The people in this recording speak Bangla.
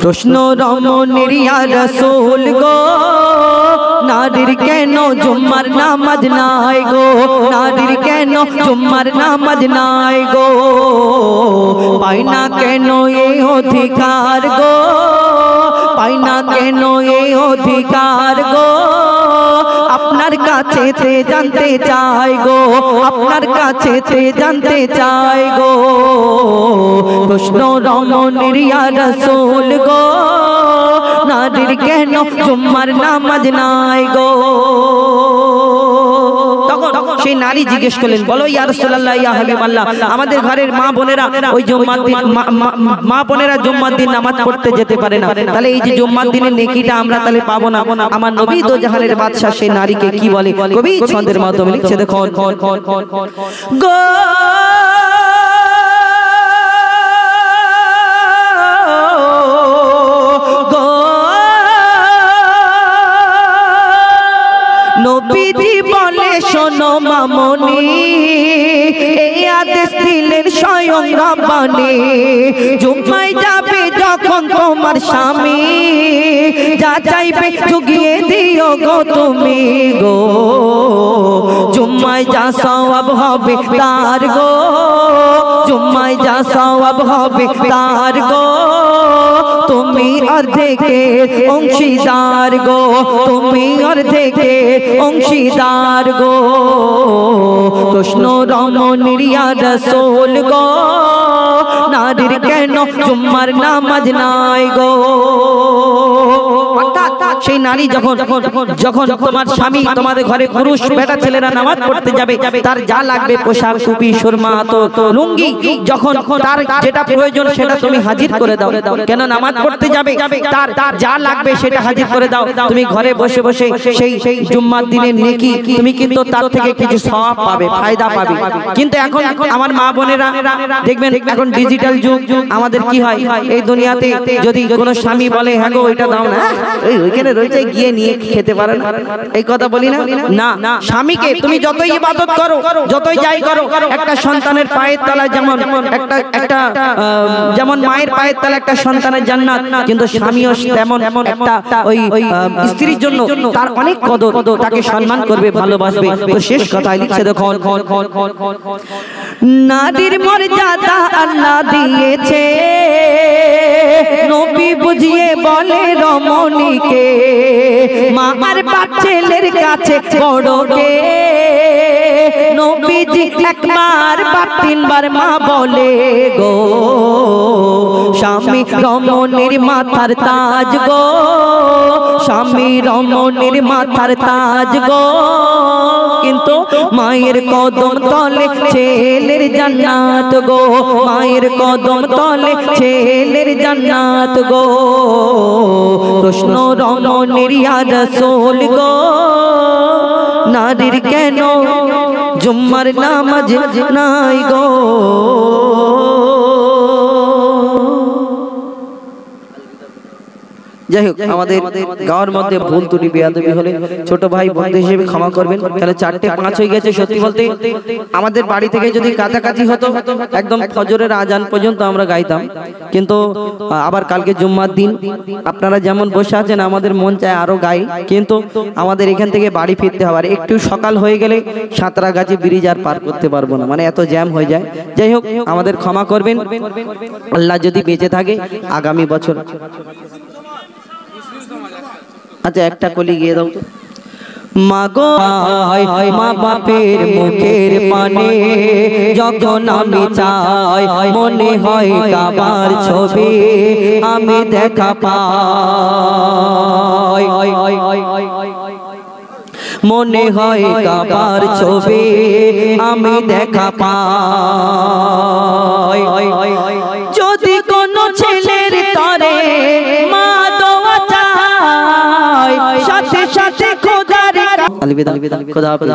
প্রশ্ন রমণীর ইয়া রাসূল গো নারীর কেন জুম্মার নামাজ নাই গো নারীর কেন জুম্মার নামাজ নাই গো পাই না কেন এই অধিকার গো পাই না কেন এই অধিকার গো আপনার কাছে জানতে চাই গো আপনার কাছে জানতে চাই গো প্রশ্ন রমণীর ইয়া রাসূল গো নারীর কেন জুম্মার নামাজ নাই গো তখন সেই নারী জিজ্ঞেস করলেন বলো ইয়া রাসূলুল্লাহ ইয়া হাবিবাল্লাহ আমাদের ঘরের মা বোনেরা ওই জুম্মার দিন মা বোনেরা জুম্মার দিন নামাজ পড়তে যেতে পারে না তাহলে এই যে জুম্মার দিনের নেকিটা আমরা তাহলে পাবো না আমার নবী দো জাহানের বাদশা সেই নারীকে কি বলে কবি ছন্দের মাধ্যমে লিখছে দেখো গো নবীজি বলে শোনো মামনি এই আদেশ দিলেন স্বয়ং রব্বানি জুম্মায় যাবে যখন তোমার স্বামী যা চাইবে জুগিয়ে দিও গো তুমি গো জুম্মায় যা সওয়াব হবে তার গো জুম্মায় যা সওয়াব হবে তার গো তুমি অর্ধেকের অংশীদার গো তুমি অর্ধেকের অংশীদার গো প্রশ্ন রমণীর ইয়া রাসূল গো নারীর কেন জুম্মার নামাজ নাই গো সেই নারী যখন তোমার স্বামী তোমাদের ঘরে পুরুষ বেটা ছেলেরা নামাজ পড়তে যাবে তার যা লাগবে পোশাক টুপি সুরমা তো লুঙ্গি যখন তার যেটা প্রয়োজন সেটা তুমি হাজির করে দাও কেন নামাজ পড়তে যাবে তার যা লাগবে সেটা হাজির করে দাও তুমি ঘরে বসে বসে সেই জুম্মার দিনের নেকি তুমি কিন্তু তার থেকে কিছু সওয়াব পাবে ফায়দা পাবে কিন্তু এখন আমার মা বোনেরা দেখবেন এখন ডিজিটাল যুগ আমাদের কি হয় এই দুনিয়াতে যদি কোনো স্বামী বলে হ্যাঁ গো ওইটা দাও না ওইখানে রয়েছে গিয়ে নিয়ে খেতে পারে না এই কথা বলি না না স্বামীকে তুমি যতই ইবাদত করো যতই যাই করো একটা সন্তানের পায়ের তলায় যেমন একটা যেমন মায়ের পায়ের তলায় একটা সন্তানের জান্নাত কিন্তু স্বামীও তেমন একটা ওই স্ত্রীর জন্য তার অনেক কদর তাকে সম্মান করবে ভালোবাসবে তো শেষ কথায় লিখছে দেখো নারীর মর্যাদা আল্লাহ দিয়েছে নবী বুঝিয়ে বলে রমণীকে মা আর বাপ ছেলের কাছে বড় কে নবীজি একবার বাপ তিনবার মা বলে গো স্বামী রমণীর মাথার তাজ গো স্বামী রমণীর মাথার তাজ গো কিন্তু মায়ের কদম তলে ছেলের জান্নাত গো মায়ের কদম তলে ছেলের জান্নাত গো প্রশ্ন রমণীর ইয়া রাসূল গো নারীর কেন জুম্মার নামাজ নাই গো যাই হোক আমাদের গাঁয়ের মধ্যে ভুল ত্রুটি বেয়াদবি হলে ছোট ভাই বন্ধু হিসেবে ক্ষমা করবেন তাহলে 4:05 হয়ে গেছে সত্যি বলতে আমাদের বাড়ি থেকে যদি কাছাকাছি হতো একদম ফজরের আজান পর্যন্ত আমরা গাইতাম কিন্তু আবার কালকে জুম্মার দিন আপনারা যেমন বসে আছেন আমাদের মন চায় আরো গাই কিন্তু আমাদের এখান থেকে বাড়ি ফিরতে হবে আর একটু সকাল হয়ে গেলে সাঁতরাগাছি ব্রিজ আর পার করতে পারবো না মানে এত জ্যাম হয়ে যায় যাই হোক আমাদের ক্ষমা করবেন আল্লাহ যদি বেঁচে থাকে আগামী বছর আচ্ছা একটা কলি গিয়ে দাও তো মাগো মা বাপের মুখের পানে যখন আমি চাই মনে হয় কাবার ছবি আমি দেখা পাই মনে হয় কাবার ছবি আমি দেখা পাই যদি কোনো ছেলের তরে মা দোয়া চায় সাথে সাথে খোদার আলবিদা খোদা